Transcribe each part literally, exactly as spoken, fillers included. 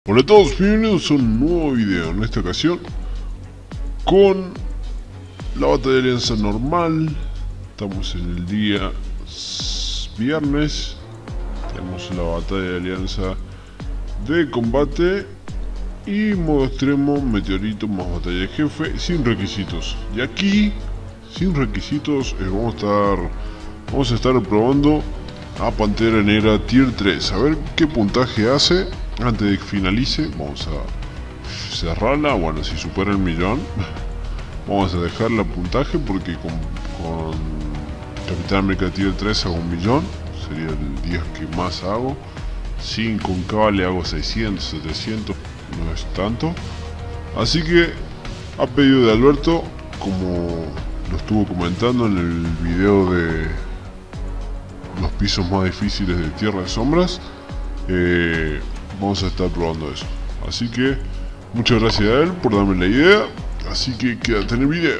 Hola a todos, bienvenidos a un nuevo video, en esta ocasión con la batalla de alianza normal. Estamos en el día viernes, tenemos la batalla de alianza de combate y modo extremo, meteorito más batalla de jefe sin requisitos. Y aquí, sin requisitos, eh, vamos a estar vamos a estar probando a Pantera Negra Tier tres, a ver qué puntaje hace. Antes de que finalice, vamos a cerrarla. Bueno, si supera el millón, vamos a dejarla puntaje porque con, con Capitán América Tier tres hago un millón. Sería el día que más hago. Sin con Cable hago seiscientos, setecientos, no es tanto. Así que, a pedido de Alberto, como lo estuvo comentando en el video de los pisos más difíciles de Tierra de Sombras, eh, vamos a estar probando eso. Así que muchas gracias a él por darme la idea. Así que quédate en el video.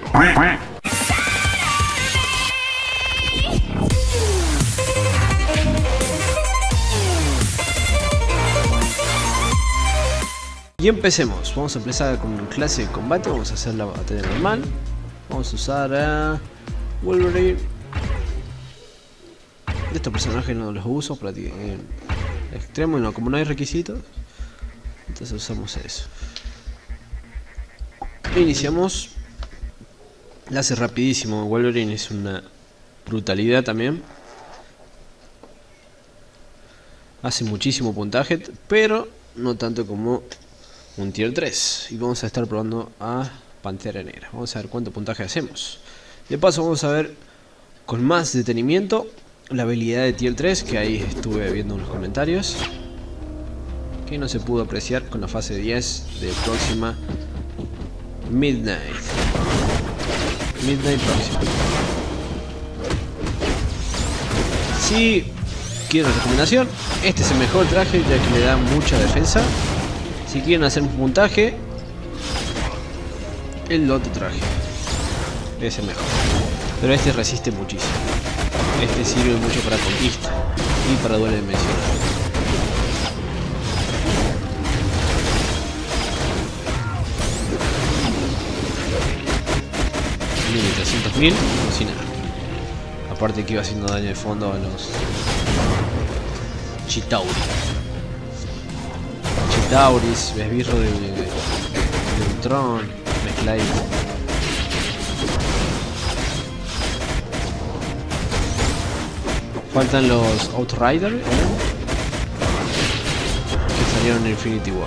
Y empecemos. Vamos a empezar con clase de combate. Vamos a hacer la batalla normal. Vamos a usar a Wolverine. De estos personajes no los uso prácticamente extremo, y no, como no hay requisitos, entonces usamos eso. Iniciamos. La hace rapidísimo. Wolverine es una brutalidad también. Hace muchísimo puntaje, pero no tanto como un tier tres. Y vamos a estar probando a Pantera Negra. Vamos a ver cuánto puntaje hacemos. De paso vamos a ver con más detenimiento la habilidad de tier tres, que ahí estuve viendo unos comentarios que no se pudo apreciar con la fase diez de próxima Midnight Midnight próxima. Si quieren recomendación, este es el mejor traje ya que le da mucha defensa. Si quieren hacer un puntaje, el otro traje es el mejor, pero este resiste muchísimo. Este sirve mucho para conquista y para duelo dimensional. mil trescientos mil, sin nada. Aparte que iba haciendo daño de fondo a los Chitauri. Chitauris, esbirro de, de Ultron, mezcladito. Faltan los Outrider, ¿eh? que salieron en Infinity War.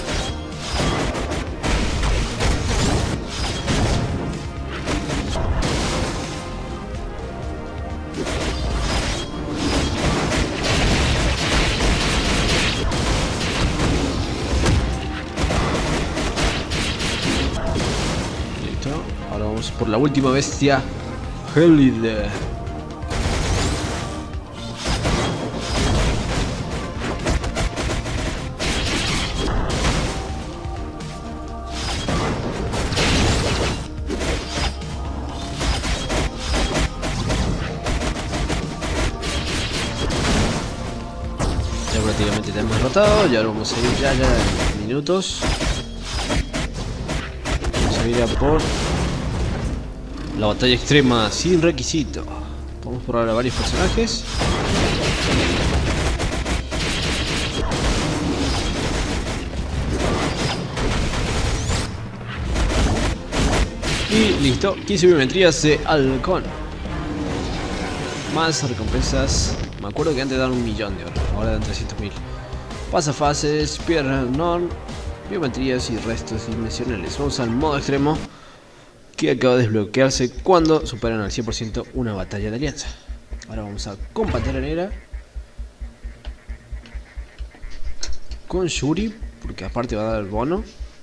Listo. Ahora vamos por la última bestia, Helid. Prácticamente tenemos derrotado y ahora vamos a ir ya, ya en minutos. Vamos a ir a por la batalla extrema sin requisito. Vamos por ahora varios personajes. Y listo, quince biometrías de halcón. Más recompensas. Me acuerdo que antes daban un millón de oro, ahora dan trescientos mil. Pasafases, piedra non, biometrías y restos dimensionales. Vamos al modo extremo, que acaba de desbloquearse cuando superan al cien por ciento una batalla de alianza. Ahora vamos a con Pantera Negra, con Shuri, porque aparte va a dar el bono.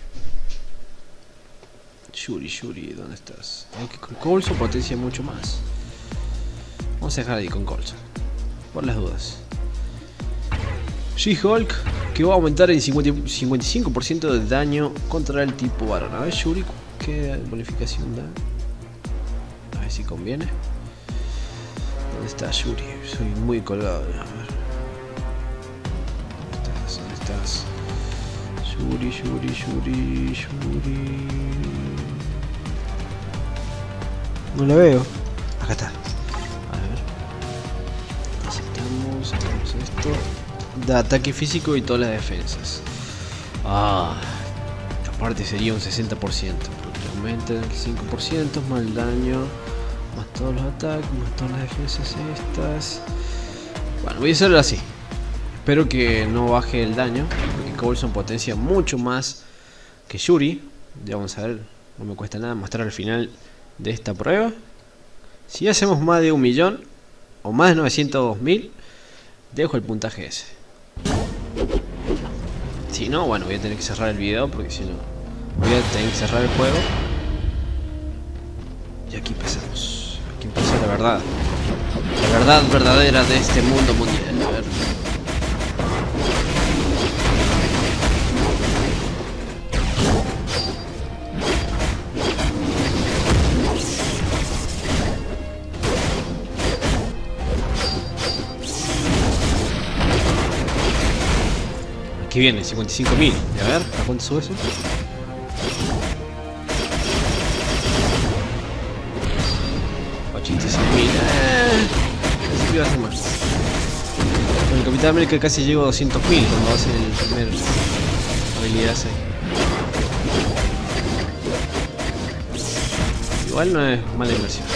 Shuri, Shuri, ¿dónde estás? Aunque con Coulson potencia mucho más. Vamos a dejar ahí con Coulson, por las dudas. She-Hulk, que va a aumentar en cincuenta y cinco por ciento de daño contra el tipo varón. A ver, Shuri, ¿qué bonificación da? A ver si conviene. ¿Dónde está Shuri? Soy muy colgado. A ver. ¿Dónde estás? ¿Dónde estás? Yuri, Yuri, Yuri, Yuri. No la veo. Acá está. A ver. Necesitamos, hacemos esto. Da ataque físico y todas las defensas. Ah. Aparte sería un sesenta por ciento. Porque aumenta el cinco por ciento más el daño. Más todos los ataques, más todas las defensas estas. Bueno, voy a hacerlo así. Espero que no baje el daño. Porque Coulson potencia mucho más que Yuri. Ya vamos a ver. No me cuesta nada mostrar al final de esta prueba. Si hacemos más de un millón o más de novecientos mil, dejo el puntaje ese. Si no, bueno, voy a tener que cerrar el video porque si no voy a tener que cerrar el juego. Y aquí empezamos. Aquí empieza la verdad. La verdad verdadera de este mundo mundial. A ver. Aquí viene, cincuenta y cinco mil. A ver, ¿a cuánto sube eso? ochenta y seis mil. Eh, pensé que iba a ser más. Con el Capitán América casi llego a doscientos mil cuando hace el primer habilidad seis. Igual no es mala inversión.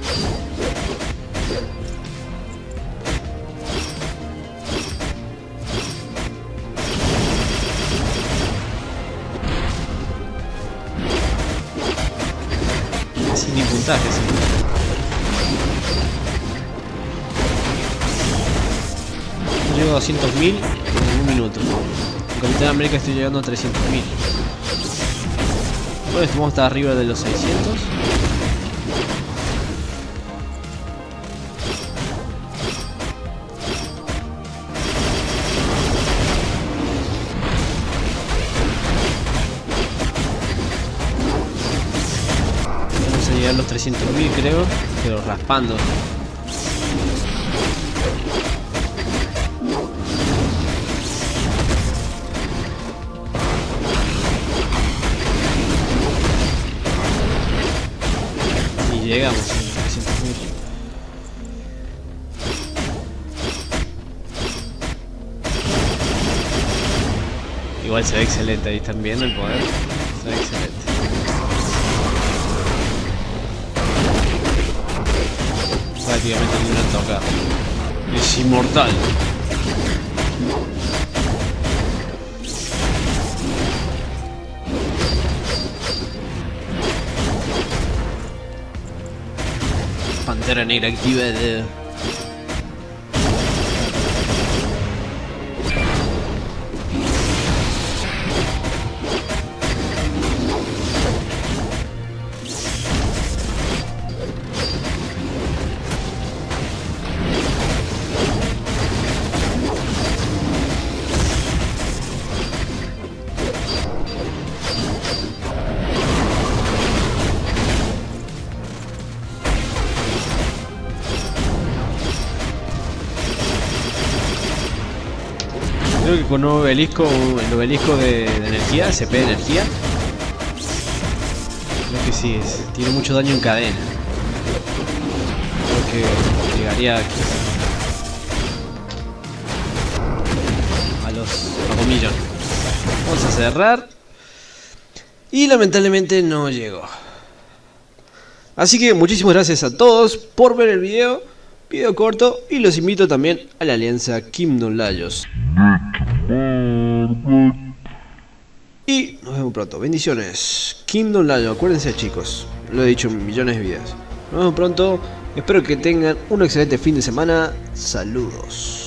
Sin ni puntaje, sí. Llego a doscientos mil en un minuto. En Capitán América estoy llegando a trescientos mil. Bueno, estamos hasta arriba de los seiscientos. Vamos a llegar a los trescientos mil, creo, pero raspando. Llegamos a trescientos mil. Igual se ve excelente, ahí están viendo el poder. Se ve excelente. Prácticamente ni una toca. Es inmortal. Pantera Negra activa de... Creo que con un obelisco, el obelisco de, de energía, C P de energía. Creo que sí, es, tiene mucho daño en cadena. Creo que llegaría aquí a los a un millón. Vamos a cerrar. Y lamentablemente no llegó. Así que muchísimas gracias a todos por ver el video. Video corto, y los invito también a la alianza Kingdom Layos. Y nos vemos pronto. Bendiciones. Kingdom Layos, acuérdense chicos, lo he dicho en millones de videos. Nos vemos pronto. Espero que tengan un excelente fin de semana. Saludos.